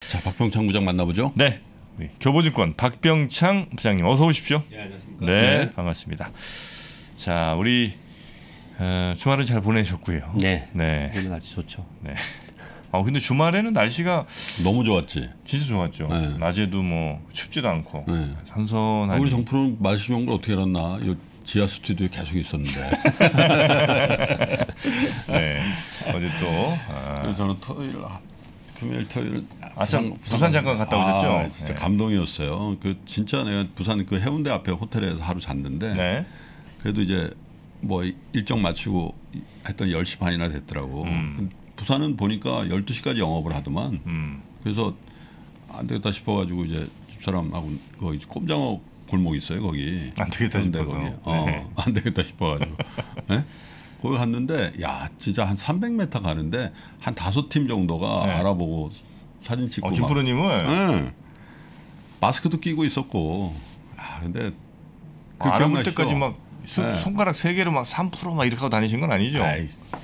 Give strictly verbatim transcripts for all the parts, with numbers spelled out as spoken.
자, 박병창 부장 만나보죠. 네, 우리 교보증권 박병창 부장님 어서 오십시오. 네, 안녕하십니까. 네, 네. 반갑습니다. 자, 우리 어, 주말은 잘 보내셨고요. 네, 네, 오늘 날씨 좋죠. 네. 어 근데 주말에는 날씨가 너무 좋았지. 진짜 좋았죠. 네. 낮에도 뭐 춥지도 않고 네. 선선하니. 아, 우리 정프로는 날씨 좋은 걸 어떻게 알았나? 요 지하 스튜디오에 계속 있었는데. 네, 어제 또 아, 그래서 저는 토요일, 금요일, 토요일은 아, 참, 부산 잠깐 갔다 오셨죠? 아, 진짜 네. 감동이었어요. 그 진짜 내가 부산 그 해운대 앞에 호텔에서 하루 잤는데 네, 그래도 이제 뭐 일정 마치고 했더니 열 시 반이나 됐더라고. 음. 부산은 보니까 열두 시까지 영업을 하더만. 음, 그래서 안 되겠다 싶어가지고 이제 집사람하고 거기 꼼장어 골목 있어요 거기. 안 되겠다 해운대 싶어서. 거기. 어, 네. 안 되겠다 싶어가지고. 네? 거기 갔는데 야 진짜 한 삼백 미터 가는데 한 다섯 팀 정도가 네. 알아보고 사진 찍고 어, 막. 김프로님을 응. 마스크도 끼고 있었고. 아 근데 그 아, 알아볼 기억나시죠? 때까지 막 수, 네. 손가락 세 개로 막 삼 프로 막 이렇게 하고 다니신 건 아니죠? 아이,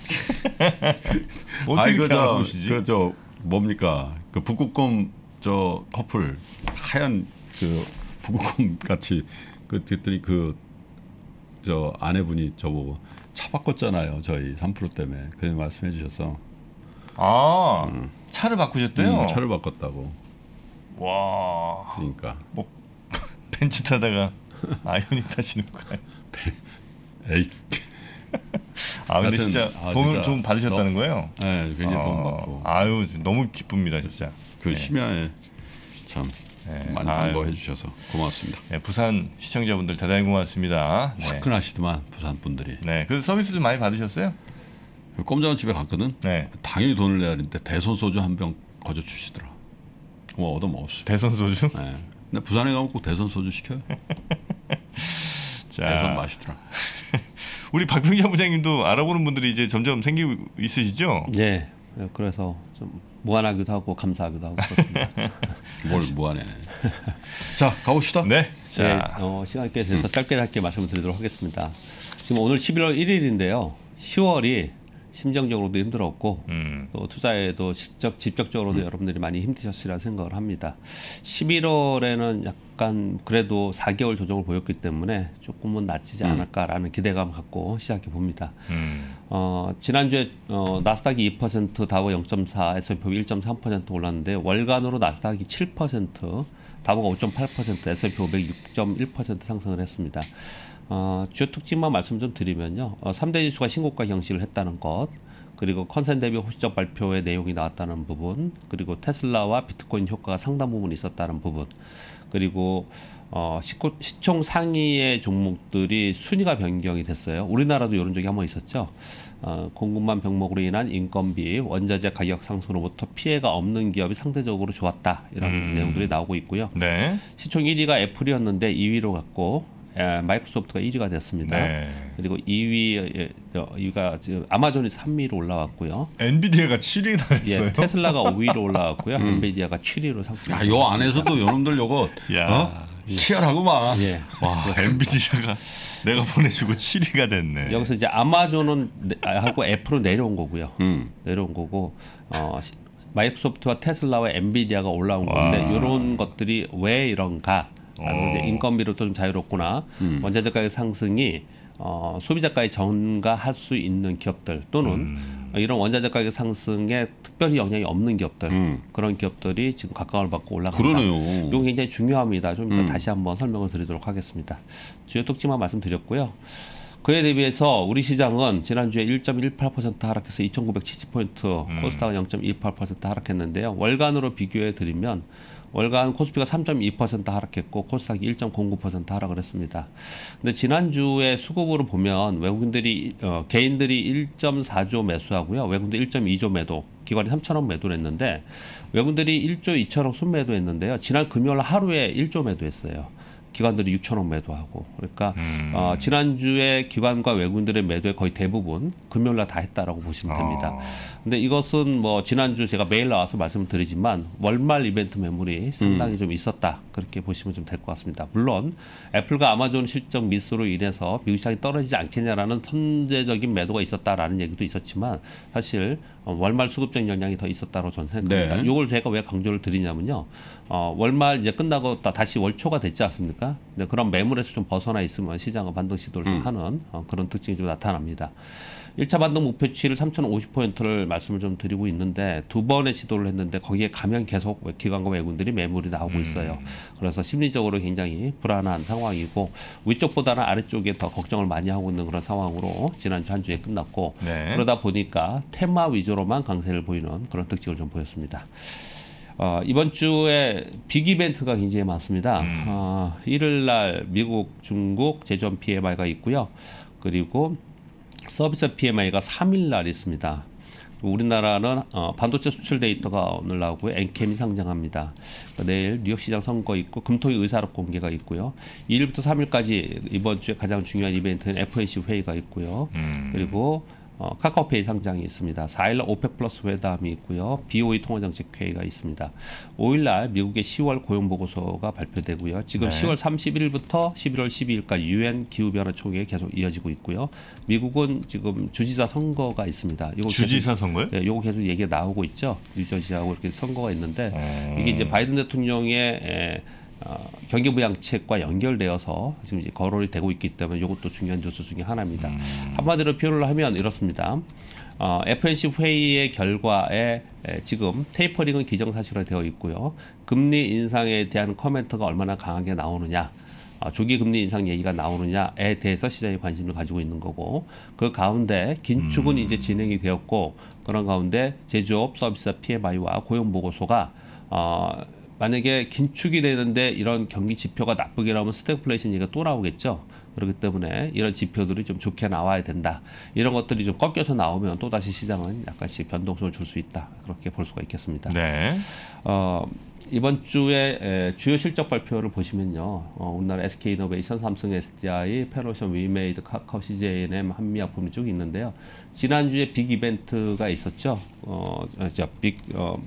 어떻게 아이 이렇게 그저 알아보시지? 그저 뭡니까 그 북극곰 저 커플 하얀 그 북극곰 같이 그 그랬더니 그 저 아내분이 저보고 차 바꿨잖아요 저희 삼 프로 때문에 그 말씀해 주셔서 아, 차를 바꾸셨대요? 음, 차를 바꿨다고. 와, 그러니까 뭐 벤츠 타다가 아이오닉 타시는 거예요? 에이 아 근데 하여튼, 진짜 아, 돈을 진짜 좀 받으셨다는 거예요? 네 굉장히 돈 어, 받고 아유 너무 기쁩니다 진짜. 그 네. 심야에 참 네. 많이 아유. 반가워해 주셔서 고맙습니다. 네, 부산 시청자분들 대단히 고맙습니다. 네. 화끈하시더만 부산 분들이. 네, 그래서 서비스를 많이 받으셨어요? 꼼장어 집에 갔거든. 네. 당연히 돈을 내야 되는데 대선 소주 한 병 거저 주시더라. 뭐 얻어 먹었어. 대선 소주? 네. 근데 부산에 가면 꼭 대선 소주 시켜요. 자, 대선 맛있더라. 우리 박병장 부장님도 알아보는 분들이 이제 점점 생기고 있으시죠? 네, 그래서 좀 무안하기도 하고 감사하기도 하고 그렇습니다. 뭘 무하네. 자 가봅시다. 네. 네, 자, 어, 시간 꽤 돼서 짧게 짧게 말씀을 드리도록 하겠습니다. 지금 오늘 십일월 일일인데요. 시월이 심정적으로도 힘들었고 음, 또 투자에도 직접 직접적으로도 여러분들이 많이 힘드셨으리라 생각을 합니다. 십일월에는 약간 그래도 사 개월 조정을 보였기 때문에 조금은 낮지지 않을까라는 기대감 갖고 시작해 봅니다. 음, 어, 지난주에 어, 나스닥이 이 퍼센트, 다우 영 점 사, 에스 앤 피 일 점 삼 퍼센트 올랐는데 월간으로 나스닥이 칠 퍼센트, 다우가 오 점 팔 퍼센트, 에스 앤 피 오백 육 점 일 퍼센트 상승을 했습니다. 어, 주요 특징만 말씀 좀 드리면요. 어, 삼 대 지수가 신고가 경신을 했다는 것, 그리고 컨센 대비 호시적 발표의 내용이 나왔다는 부분, 그리고 테슬라와 비트코인 효과가 상당 부분 있었다는 부분, 그리고 어, 시코, 시총 상위의 종목들이 순위가 변경이 됐어요. 우리나라도 이런 적이 한 번 있었죠. 어, 공급망 병목으로 인한 인건비, 원자재 가격 상승으로부터 피해가 없는 기업이 상대적으로 좋았다. 이런 음. 내용들이 나오고 있고요. 네, 시총 일 위가 애플이었는데 이 위로 갔고 에, 마이크로소프트가 일 위가 됐습니다. 네. 그리고 이 위, 에, 어, 이 위가 지금 아마존이 삼 위로 올라왔고요. 엔비디아가 칠 위가 됐어요. 예, 테슬라가 오 위로 올라왔고요. 엔비디아가 칠 위로 상승했습니다. 야요 안에서도 요놈들 요거 야. 어? 치열하구만. 예. 와, 엔비디아가 내가 보내주고 칠 위가 됐네. 여기서 이제 아마존은 내- 아, 하고 애플은 내려온 거고요. 음. 내려온 거고 어, 시- 마이크로소프트와 테슬라와 엔비디아가 올라온 와. 건데 이런 것들이 왜 이런가? 어. 이제 인건비로도 좀 자유롭구나. 음. 원자재 가격 상승이 어, 소비자가에 전가할 수 있는 기업들 또는 음. 이런 원자재 가격 상승에 특별히 영향이 없는 기업들 음. 그런 기업들이 지금 각광을 받고 올라간다. 그러네요. 이건 굉장히 중요합니다. 좀 이따 음. 다시 한번 설명을 드리도록 하겠습니다. 주요 특징만 말씀드렸고요. 그에 대비해서 우리 시장은 지난주에 일 점 일팔 퍼센트 하락해서 이천구백칠십 포인트, 음. 코스닥은 영 점 이팔 퍼센트 하락했는데요. 월간으로 비교해 드리면 월간 코스피가 삼 점 이 퍼센트 하락했고 코스닥이 일 점 공구 퍼센트 하락을 했습니다. 근데 지난주에 수급으로 보면 외국인들이 어, 개인들이 일 점 사조 매수하고요. 외국인들 일 점 이조 매도, 기관이 삼천억 매도를 했는데 외국인들이 일조 이천억 순매도했는데요. 지난 금요일 하루에 일조 매도했어요. 기관들이 육천 원 매도하고 그러니까 음. 어, 지난주에 기관과 외국인들의 매도의 거의 대부분 금요일 날 다 했다라고 보시면 됩니다. 아. 근데 이것은 뭐 지난주 제가 매일 나와서 말씀을 드리지만 월말 이벤트 매물이 상당히 음. 좀 있었다. 그렇게 보시면 좀 될 것 같습니다. 물론 애플과 아마존 실적 미스로 인해서 미국 시장이 떨어지지 않겠냐라는 선제적인 매도가 있었다라는 얘기도 있었지만 사실 월말 수급적인 영향이 더 있었다고 저는 생각합니다. 네. 이걸 제가 왜 강조를 드리냐면요. 어, 월말 이제 끝나고 다시 월초가 됐지 않습니까? 근데 그런 매물에서 좀 벗어나 있으면 시장은 반등 시도를 좀 음. 하는 어, 그런 특징이 좀 나타납니다. 일 차 반등 목표치를 삼천오십 포인트를 말씀을 좀 드리고 있는데 두 번의 시도를 했는데 거기에 가면 계속 기관과 외국인들이 매물이 나오고 있어요. 그래서 심리적으로 굉장히 불안한 상황이고 위쪽보다는 아래쪽에 더 걱정을 많이 하고 있는 그런 상황으로 지난주 한 주에 끝났고 네. 그러다 보니까 테마 위주로만 강세를 보이는 그런 특징을 좀 보였습니다. 어, 이번 주에 빅 이벤트가 굉장히 많습니다. 음. 어, 일일 날 미국, 중국 제조업 피엠아이가 있고요. 그리고 서비스 피엠아이가 삼 일 날 있습니다. 우리나라는 어, 반도체 수출 데이터가 오늘 나오고요. 엔캠이 상장합니다. 내일 뉴욕 시장 선거 있고 금토일 의사록 공개가 있고요. 이 일부터 삼 일까지 이번 주에 가장 중요한 이벤트는 에프오엠씨 회의가 있고요. 음. 그리고 어, 카카오페이 상장이 있습니다. 사 일 날 오펙 플러스 회담이 있고요. 비오이 통화정책회의가 있습니다. 오 일 날 미국의 시월 고용보고서가 발표되고요. 지금 네. 시월 삼십일부터 십일월 십이일까지 유엔 기후변화 총회 계속 이어지고 있고요. 미국은 지금 주지사 선거가 있습니다. 이거 주지사 계속, 선거요? 예, 이거 계속 얘기가 나오고 있죠. 뉴저지하고 이렇게 선거가 있는데 어. 이게 이제 바이든 대통령의 에, 어, 경기부양책과 연결되어서 지금 이제 거론이 되고 있기 때문에 이것도 중요한 뉴스 중에 하나입니다. 음. 한마디로 표현을 하면 이렇습니다. 어, 에프오엠씨 회의의 결과에 에, 지금 테이퍼링은 기정사실화되어 있고요. 금리 인상에 대한 코멘트가 얼마나 강하게 나오느냐. 어, 조기 금리 인상 얘기가 나오느냐에 대해서 시장이 관심을 가지고 있는 거고 그 가운데 긴축은 음. 이제 진행이 되었고 그런 가운데 제조업 서비스 피엠아이와 고용 보고서가 어, 만약에 긴축이 되는데 이런 경기 지표가 나쁘게 나오면 스태그플레이션 얘기가 또 나오겠죠. 그렇기 때문에 이런 지표들이 좀 좋게 나와야 된다. 이런 것들이 좀 꺾여서 나오면 또 다시 시장은 약간씩 변동성을 줄 수 있다. 그렇게 볼 수가 있겠습니다. 네. 어, 이번 주에 에, 주요 실적 발표를 보시면요. 어, 우리나라 에스케이이노베이션, 삼성 에스디아이, 페로션, 위메이드, 카카오, 씨제이엔엠, 한미약품이 쭉 있는데요. 지난주에 빅 이벤트가 있었죠. 어, 저 빅 어,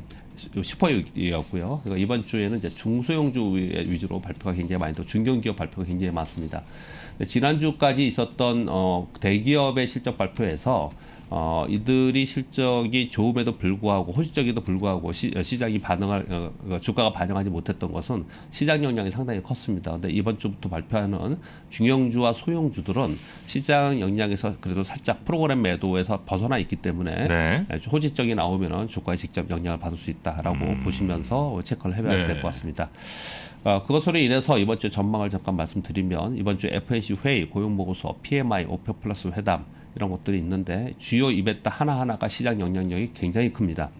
슈퍼이었고요. 그러니까 이번 주에는 이제 중소형주 위주로 발표가 굉장히 많이 또 중견기업 발표가 굉장히 많습니다. 근데 지난주까지 있었던 어, 대기업의 실적 발표에서 어, 이들이 실적이 좋음에도 불구하고 호시적에도 불구하고 시, 시장이 반응할 어, 주가가 반영하지 못했던 것은 시장 영향이 상당히 컸습니다. 근데 이번 주부터 발표하는 중형주와 소형주들은 시장 영향에서 그래도 살짝 프로그램 매도에서 벗어나 있기 때문에 네. 호시적이 나오면은 주가에 직접 영향을 받을 수 있다라고 음. 보시면서 체크를 해봐야 네. 될 것 같습니다. 어, 그것으로 인해서 이번 주 전망을 잠깐 말씀드리면 이번 주 에프오엠씨 회의, 고용보고서, 피엠아이, 오펙 플러스 회담 이런 것들이 있는데 주요 이벤트 하나하나가 시장 영향력이 굉장히 큽니다.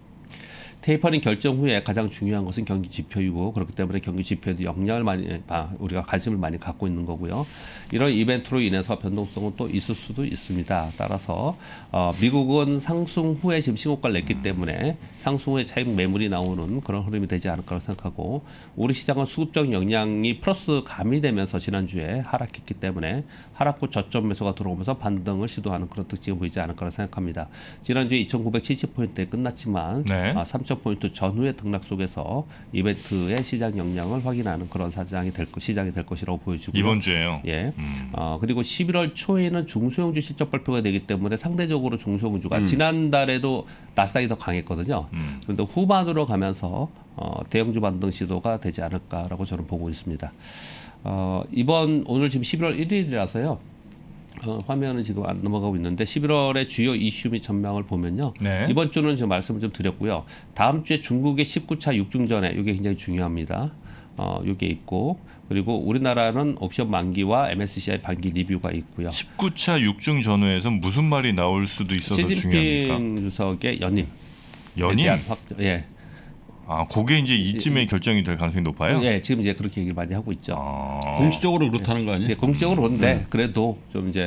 테이퍼링 결정 후에 가장 중요한 것은 경기 지표이고 그렇기 때문에 경기 지표에도 영향을 많이 우리가 관심을 많이 갖고 있는 거고요. 이런 이벤트로 인해서 변동성은 또 있을 수도 있습니다. 따라서 어, 미국은 상승 후에 지금 신고가를 냈기 때문에 상승 후에 차익 매물이 나오는 그런 흐름이 되지 않을까 생각하고 우리 시장은 수급적 영향이 플러스 가미되면서 지난주에 하락했기 때문에 하락 후 저점 매수가 들어오면서 반등을 시도하는 그런 특징이 보이지 않을까 생각합니다. 지난주에 이천구백칠십 포인트에 끝났지만 네. 아, 삼천 포인트 전후의 등락 속에서 이벤트의 시장 영향을 확인하는 그런 사장이 될 것, 시장이 될 것이라고 보여지고요. 이번 주에요. 예. 음. 어, 그리고 십일월 초에는 중소형주 실적 발표가 되기 때문에 상대적으로 중소형주가 음. 지난달에도 나스닥이 더 강했거든요. 음. 그런데 후반으로 가면서 어, 대형주 반등 시도가 되지 않을까라고 저는 보고 있습니다. 어, 이번 오늘 지금 십일월 일일이라서요. 어, 화면은 지금 안 넘어가고 있는데 십일월의 주요 이슈 및 전망을 보면요. 네. 이번 주는 지금 말씀을 좀 드렸고요. 다음 주에 중국의 십구 차 육중전에 이게 굉장히 중요합니다. 어, 이게 있고 그리고 우리나라는 옵션 만기와 엠에스시아이 반기 리뷰가 있고요. 십구 차 육중 전후에서 무슨 말이 나올 수도 있어서 시진핑 중요합니까? 주석의 연임. 연임? 대한 확정, 예. 아, 그게 이제 이쯤에 결정이 될 가능성이 높아요? 예, 지금 이제 그렇게 얘기를 많이 하고 있죠. 아. 공식적으로 그렇다는 거 아니에요? 예, 공식적으로 그런데 그래도 좀 이제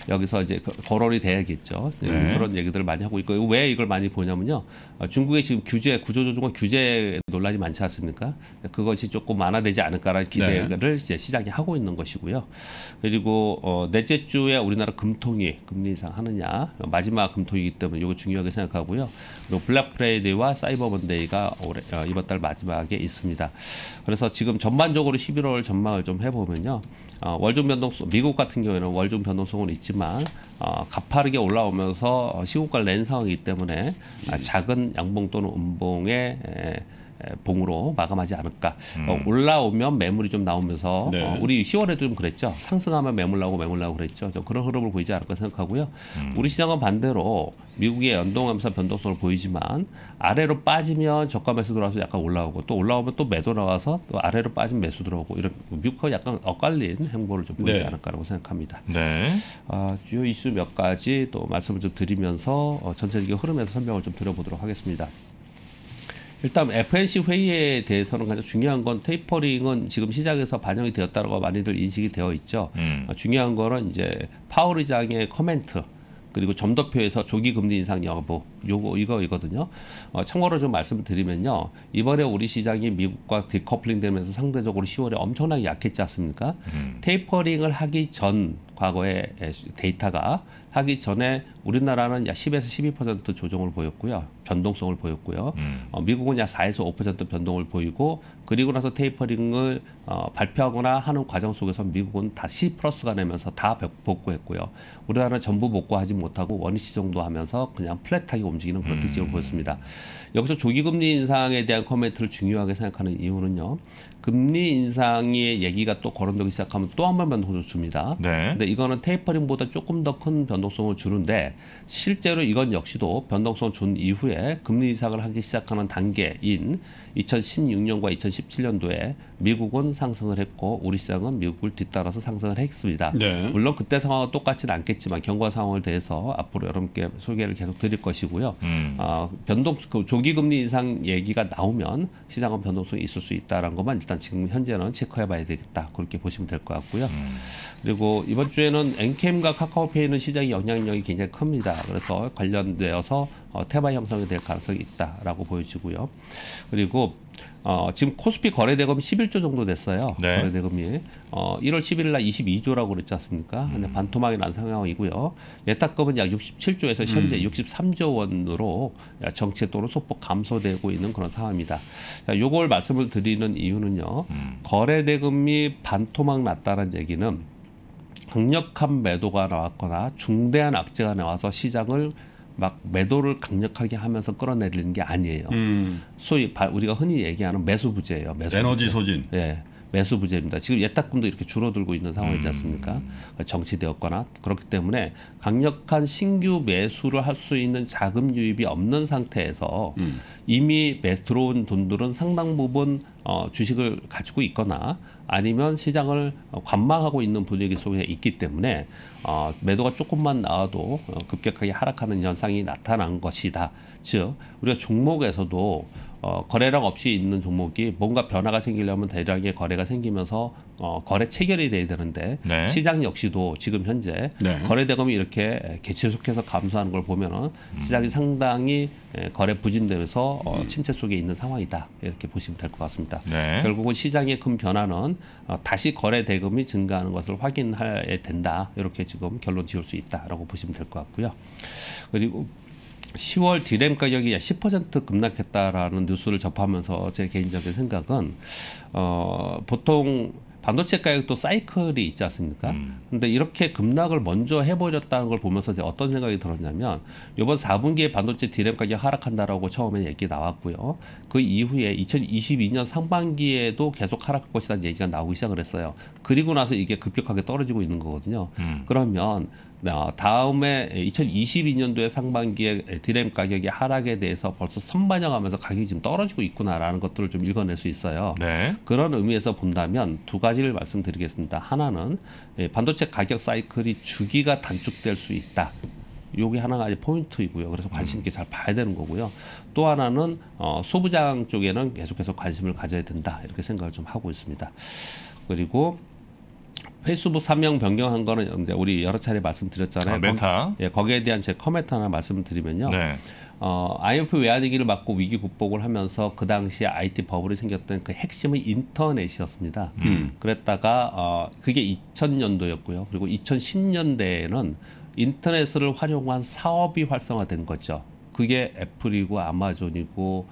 여기서 이제 거론이 돼야겠죠. 네. 그런 얘기들을 많이 하고 있고 왜 이걸 많이 보냐면요. 중국의 지금 규제 구조조정과 규제 논란이 많지 않습니까? 그것이 조금 완화되지 않을까라는 기대를 네. 이제 시장이 하고 있는 것이고요. 그리고 어, 넷째 주에 우리나라 금통위 금리 인상 하느냐 마지막 금통위이기 때문에 이거 중요하게 생각하고요. 그리고 블랙 프라이데이와 사이버 먼데이가 올해, 어, 이번 달 마지막에 있습니다. 그래서 지금 전반적으로 십일월 전망을 좀 해보면요. 어, 월중 변동성 미국 같은 경우에는 월중 변동성은 있지만 어, 가파르게 올라오면서 시국과 랜 상황이기 때문에 음. 작은 양봉 또는 음봉의 에, 봉으로 마감하지 않을까. 음. 어, 올라오면 매물이 좀 나오면서 네. 어, 우리 시월에도 좀 그랬죠. 상승하면 매물 나오고 매물 나오고 그랬죠. 좀 그런 흐름을 보이지 않을까 생각하고요. 음. 우리 시장은 반대로 미국의 연동하면서 변동성을 보이지만 아래로 빠지면 저가 매수 들어와서 약간 올라오고 또 올라오면 또 매도 나와서 또 아래로 빠지면 매수 들어오고 이런 미국과 약간 엇갈린 행보를 좀 보이지 네. 않을까라고 생각합니다. 네. 어, 주요 이슈 몇 가지 또 말씀을 좀 드리면서 어, 전체적인 흐름에서 설명을 좀 드려보도록 하겠습니다. 일단 에프오엠씨 회의에 대해서는 가장 중요한 건 테이퍼링은 지금 시장에서 반영이 되었다고 많이들 인식이 되어 있죠. 음. 어, 중요한 거는 이제 파월 의장의 코멘트 그리고 점도표에서 조기 금리 인상 여부 요거 이거이거든요. 어, 참고로 좀 말씀을 드리면요. 이번에 우리 시장이 미국과 디커플링 되면서 상대적으로 시월에 엄청나게 약했지 않습니까? 음. 테이퍼링을 하기 전 과거의 데이터가 하기 전에 우리나라는 약 십에서 십이 퍼센트 조정을 보였고요. 변동성을 보였고요. 음. 어, 미국은 약 사에서 오 퍼센트 변동을 보이고 그리고 나서 테이퍼링을 어, 발표하거나 하는 과정 속에서 미국은 다시 플러스가 내면서 다 복구했고요. 우리나라는 전부 복구하지 못하고 원위치 정도 하면서 그냥 플랫하게 움직이는 그런 음. 특징을 보였습니다. 여기서 조기금리 인상에 대한 코멘트를 중요하게 생각하는 이유는요. 금리 인상의 얘기가 또 거론되기 시작하면 또 한 번 변동성을 줍니다. 네. 근데 이거는 테이퍼링보다 조금 더 큰 변동성을 주는데 실제로 이건 역시도 변동성을 준 이후에 금리 인상을 하기 시작하는 단계인 이천십육 년과 이천십칠 년도에 미국은 상승을 했고 우리 시장은 미국을 뒤따라서 상승을 했습니다. 네. 물론 그때 상황은 똑같지는 않겠지만 경과 상황을 대해서 앞으로 여러분께 소개를 계속 드릴 것이고요. 음. 어, 변동 그 조기금리 인상 얘기가 나오면 시장은 변동성이 있을 수 있다는 것만 일단 지금 현재는 체크해봐야 되겠다 그렇게 보시면 될 것 같고요. 음. 그리고 이번 주에는 엔케이엠과 카카오페이는 시장의 영향력이 굉장히 큽니다. 그래서 관련되어서 어, 테마 형성이 될 가능성이 있다라고 보여지고요. 그리고 어, 지금 코스피 거래대금이 십일 조 정도 됐어요. 네. 거래대금이 어, 일월 십일일 날 이십이 조라고 그랬지 않습니까? 근데 음. 반토막이 난 상황이고요. 예탁금은 약 육십칠 조에서 현재 음. 육십삼 조 원으로 정체 또는 소폭 감소되고 있는 그런 상황입니다. 자, 요걸 말씀을 드리는 이유는요. 음. 거래대금이 반토막 났다는 얘기는 강력한 매도가 나왔거나 중대한 악재가 나와서 시장을 막 매도를 강력하게 하면서 끌어내리는 게 아니에요. 음. 소위 우리가 흔히 얘기하는 매수 부재예요. 매수 에너지 부재. 소진. 예. 매수 부재입니다. 지금 예탁금도 이렇게 줄어들고 있는 상황이지 않습니까? 음. 정치되었거나 그렇기 때문에 강력한 신규 매수를 할 수 있는 자금 유입이 없는 상태에서 음. 이미 매, 들어온 돈들은 상당 부분 어, 주식을 가지고 있거나 아니면 시장을 관망하고 있는 분위기 속에 있기 때문에 어, 매도가 조금만 나와도 어, 급격하게 하락하는 현상이 나타난 것이다. 즉 우리가 종목에서도 어, 거래량 없이 있는 종목이 뭔가 변화가 생기려면 대량의 거래가 생기면서 어, 거래 체결이 돼야 되는데 네. 시장 역시도 지금 현재 네. 거래 대금이 이렇게 계속해서 감소하는 걸 보면은 음. 시장이 상당히 거래 부진되면서 어, 침체 속에 있는 상황이다 이렇게 보시면 될 것 같습니다. 네. 결국은 시장의 큰 변화는 어, 다시 거래 대금이 증가하는 것을 확인해야 된다 이렇게 지금 결론 지을 수 있다라고 보시면 될 것 같고요. 그리고 시월 디램 가격이 약 십 퍼센트 급락했다라는 뉴스를 접하면서 제 개인적인 생각은 어, 보통 반도체 가격도 사이클이 있지 않습니까? 음. 근데 이렇게 급락을 먼저 해버렸다는 걸 보면서 이제 어떤 생각이 들었냐면 이번 사 분기에 반도체 디램 가격 하락한다라고 처음에 얘기 나왔고요. 그 이후에 이천이십이 년 상반기에도 계속 하락할 것이라는 얘기가 나오기 시작을 했어요. 그리고 나서 이게 급격하게 떨어지고 있는 거거든요. 음. 그러면 다음에 이천이십이 년도에 상반기에 디램 가격의 하락에 대해서 벌써 선반영하면서 가격이 지금 떨어지고 있구나라는 것들을 좀 읽어낼 수 있어요. 네. 그런 의미에서 본다면 두 가지를 말씀드리겠습니다. 하나는 반도체 가격 사이클이 주기가 단축될 수 있다. 요게 하나가 이제 포인트이고요. 그래서 관심 있게 잘 봐야 되는 거고요. 또 하나는 어, 소부장 쪽에는 계속해서 관심을 가져야 된다. 이렇게 생각을 좀 하고 있습니다. 그리고 페이스북 사명 변경한 거는 이제 우리 여러 차례 말씀드렸잖아요. 아, 메타. 거, 예, 거기에 대한 제 코멘트 하나 말씀드리면요. 네. 어, 아이엠에프 외환위기를 맞고 위기 극복을 하면서 그 당시에 아이티 버블이 생겼던 그 핵심은 인터넷이었습니다. 음. 그랬다가 어, 그게 이천 년도였고요. 그리고 이천십 년대에는 인터넷을 활용한 사업이 활성화된 거죠. 그게 애플이고 아마존이고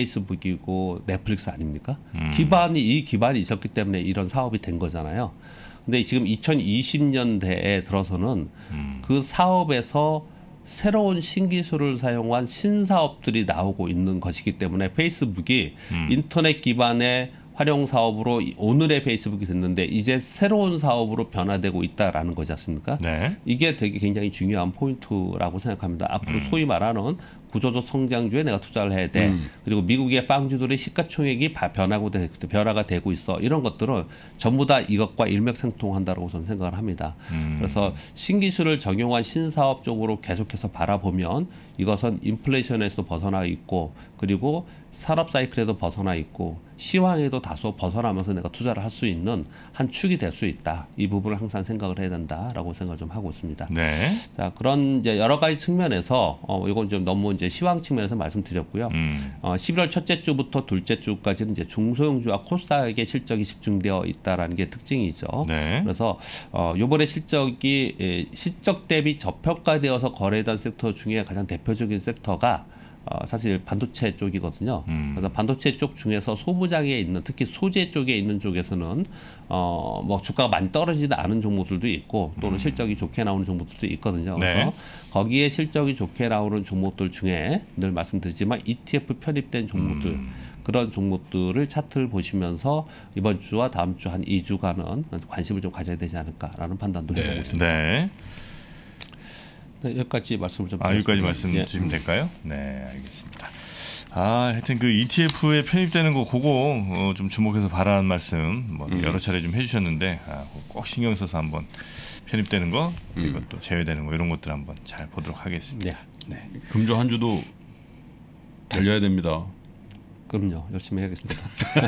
페이스북이고 넷플릭스 아닙니까? 음. 기반이 이 기반이 있었기 때문에 이런 사업이 된 거잖아요. 근데 지금 이천이십 년대에 들어서는 음. 그 사업에서 새로운 신기술을 사용한 신사업들이 나오고 있는 것이기 때문에 페이스북이 음. 인터넷 기반의 활용 사업으로 오늘의 페이스북이 됐는데 이제 새로운 사업으로 변화되고 있다라는 거지 않습니까? 네. 이게 되게 굉장히 중요한 포인트라고 생각합니다. 앞으로 음. 소위 말하는 구조적 성장주에 내가 투자를 해야 돼. 음. 그리고 미국의 빵주들의 시가총액이 변하고 되, 변화가 되고 있어. 이런 것들은 전부 다 이것과 일맥상통한다고 저는 생각을 합니다. 음. 그래서 신기술을 적용한 신사업 쪽으로 계속해서 바라보면 이것은 인플레이션에서도 벗어나 있고 그리고 산업 사이클에도 벗어나 있고 시황에도 다소 벗어나면서 내가 투자를 할 수 있는 한 축이 될 수 있다. 이 부분을 항상 생각을 해야 된다라고 생각을 좀 하고 있습니다. 네. 자, 그런 이제 여러 가지 측면에서 어, 이건 좀 너무 이제 시황 측면에서 말씀드렸고요. 음. 어, 십일월 첫째 주부터 둘째 주까지는 이제 중소형주와 코스닥의 실적이 집중되어 있다라는 게 특징이죠. 네. 그래서 어, 이번에 실적이 예, 실적 대비 저평가되어서 거래된 섹터 중에 가장 대표적인 섹터가 어, 사실 반도체 쪽이거든요. 음. 그래서 반도체 쪽 중에서 소부장에 있는 특히 소재 쪽에 있는 쪽에서는 어, 뭐 주가가 많이 떨어지지 않은 종목들도 있고 또는 음. 실적이 좋게 나오는 종목들도 있거든요. 그래서 네. 거기에 실적이 좋게 나오는 종목들 중에 늘 말씀드리지만 이티에프 편입된 종목들 음. 그런 종목들을 차트를 보시면서 이번 주와 다음 주 한 이 주간은 관심을 좀 가져야 되지 않을까라는 판단도 네. 해보고 있습니다. 네. 네, 여기까지 말씀을 좀. 아, 여기까지 말씀 예. 주시면 될까요? 네, 알겠습니다. 아, 하여튼 그 이티에프에 편입되는 거 그거 어, 좀 주목해서 바라는 말씀 뭐 음. 여러 차례 좀 해주셨는데 아, 꼭 신경 써서 한번 편입되는 거 그리고 음. 또 제외되는 거 이런 것들 한번 잘 보도록 하겠습니다. 네. 네. 금주 한 주도 달려야 됩니다. 그럼요, 열심히 해야겠습니다.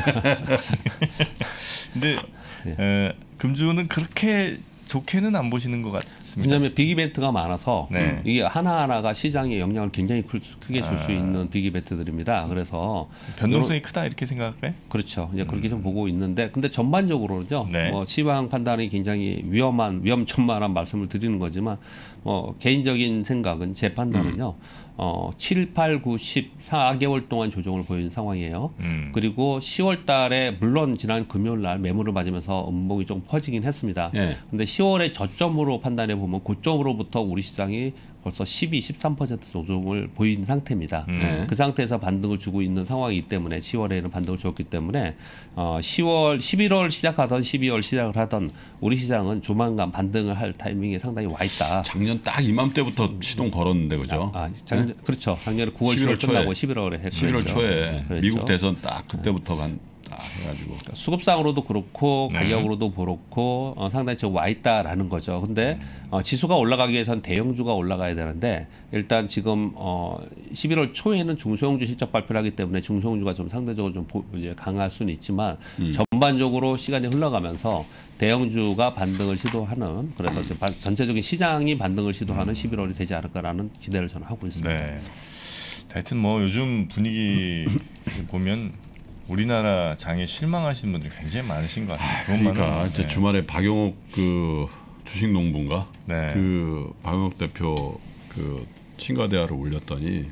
근데 네. 에, 금주는 그렇게 좋게는 안 보시는 것 같습니다. 왜냐하면 빅 이벤트가 많아서 네. 이게 하나하나가 시장에 영향을 굉장히 크게 줄 수 아. 있는 빅 이벤트들입니다. 그래서 변동성이 요런, 크다 이렇게 생각해? 그렇죠. 이제 그렇게 음. 좀 보고 있는데, 근데 전반적으로죠. 네. 뭐 시황 판단이 굉장히 위험한 위험천만한 말씀을 드리는 거지만, 뭐 개인적인 생각은 제 판단은요. 음. 어, 칠, 팔, 구, 십 사 개월 동안 조정을 보이는 상황이에요. 음. 그리고 시월 달에 물론 지난 금요일 날 매물을 맞으면서 음봉이 좀 퍼지긴 했습니다. 예. 근데 시월에 저점으로 판단해 보면 고점으로부터 우리 시장이 벌써 십이, 십삼 퍼센트 조정을 보인 상태입니다. 음. 그 상태에서 반등을 주고 있는 상황이기 때문에 시월에는 반등을 줬기 때문에 어, 시월, 십일월 시작하던 십이월 시작을 하던 우리 시장은 조만간 반등을 할 타이밍에 상당히 와 있다. 작년 딱 이맘때부터 시동 걸었는데 그죠? 아, 아 작년, 네? 그렇죠. 작년에 구월, 시월 끝나고 십일월에 했죠. 십일월 초에 네, 미국 대선 딱 그때부터 간. 해가지고 수급상으로도 그렇고 네. 가격으로도 그렇고 어, 상당히 좀 와 있다라는 거죠. 근데 어, 지수가 올라가기 위해서는 대형주가 올라가야 되는데 일단 지금 어, 십일월 초에는 중소형주 실적 발표를 하기 때문에 중소형주가 좀 상대적으로 좀 보, 이제 강할 수는 있지만 음. 전반적으로 시간이 흘러가면서 대형주가 반등을 시도하는 그래서 음. 전체적인 시장이 반등을 시도하는 음. 십일월이 되지 않을까라는 기대를 저는 하고 있습니다. 네. 하여튼 뭐 요즘 분위기 보면 우리나라 장에 실망하시는 분들이 굉장히 많으신 것 같아요. 그러니까 이제 네. 주말에 박용옥 그 주식농부인가 네. 그 박용옥 대표 그 친가대화를 올렸더니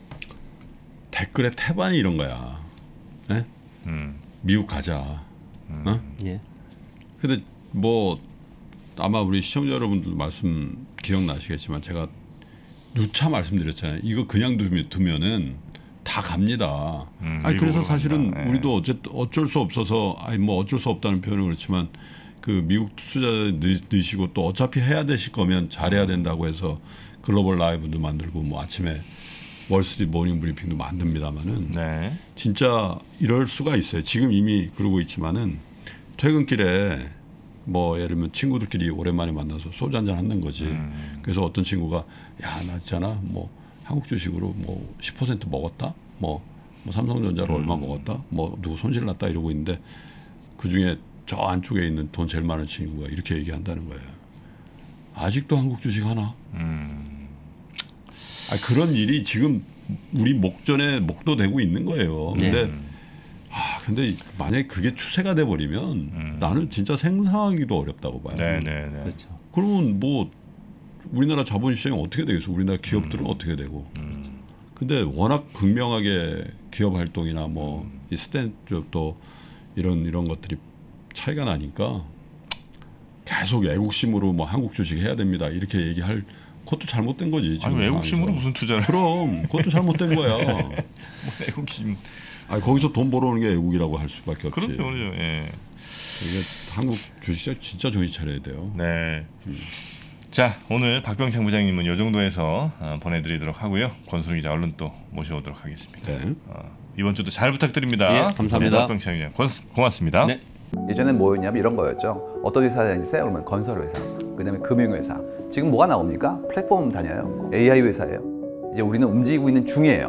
댓글에 태반이 이런 거야. 네? 음. 미국 가자. 음. 어? 예. 근데 뭐 아마 우리 시청자 여러분들 말씀 기억나시겠지만 제가 누차 말씀드렸잖아요. 이거 그냥 두면은 다 갑니다. 음, 아니 그래서 사실은 네. 우리도 어쨌든 어쩔 수 없어서 아니 뭐 어쩔 수 없다는 표현은 그렇지만 그 미국 투자자 넣으시고 또 어차피 해야 되실 거면 잘해야 된다고 해서 글로벌 라이브도 만들고 뭐 아침에 월스트리트 모닝 브리핑도 만듭니다만은 네. 진짜 이럴 수가 있어요. 지금 이미 그러고 있지만은 퇴근길에 뭐 예를 들면 친구들끼리 오랜만에 만나서 소주 한잔 하는 거지. 음. 그래서 어떤 친구가 야 나 있잖아 뭐 한국 주식으로 뭐 십 퍼센트 먹었다, 뭐, 뭐 삼성전자로 음. 얼마 먹었다, 뭐 누구 손실 났다 이러고 있는데 그 중에 저 안쪽에 있는 돈 제일 많은 친구가 이렇게 얘기한다는 거예요. 아직도 한국 주식 하나? 음. 아, 그런 일이 지금 우리 목전에 목도되고 있는 거예요. 근데 네. 아 근데 만약에 그게 추세가 돼 버리면 음. 나는 진짜 생사하기도 어렵다고 봐요. 네, 네, 네. 그렇죠. 그러면 뭐 우리나라 자본시장이 어떻게 되겠어? 우리나라 기업들은 음. 어떻게 되고? 음. 근데 워낙 극명하게 기업 활동이나 뭐 이 스탠 또 이런 이런 것들이 차이가 나니까 계속 애국심으로 뭐 한국 주식 해야 됩니다 이렇게 얘기할 그것도 잘못된 거지. 지금 아니 애국심으로 상황에서. 무슨 투자를? 그럼 그것도 잘못된 거야. 뭐 애국심. 아니 거기서 돈 벌어오는 게 애국이라고 할 수밖에 없지. 그렇죠, 그렇죠. 예. 이게 한국 주식시장 진짜 정신 차려야 돼요. 네. 자, 오늘 박병창 부장님은 이 정도에서 어, 보내드리도록 하고요. 권순우 기자 얼른 또 모셔오도록 하겠습니다. 네. 어, 이번 주도 잘 부탁드립니다. 예, 감사합니다. 네, 박병창 기자 고- 고맙습니다. 네. 예전엔 뭐였냐면 이런 거였죠. 어떤 회사 다니세요? 그러면 건설회사, 그다음에 금융회사. 지금 뭐가 나옵니까? 플랫폼 다녀요. 에이아이 회사예요. 이제 우리는 움직이고 있는 중이에요.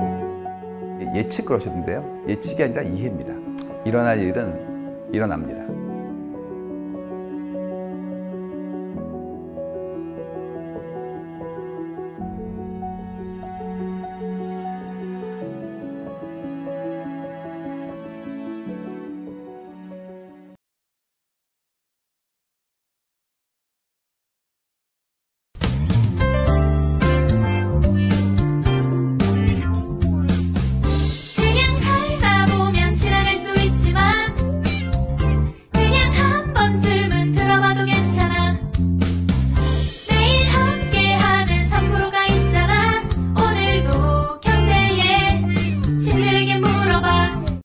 예측 그러셨는데요. 예측이 아니라 이해입니다. 일어날 일은 일어납니다.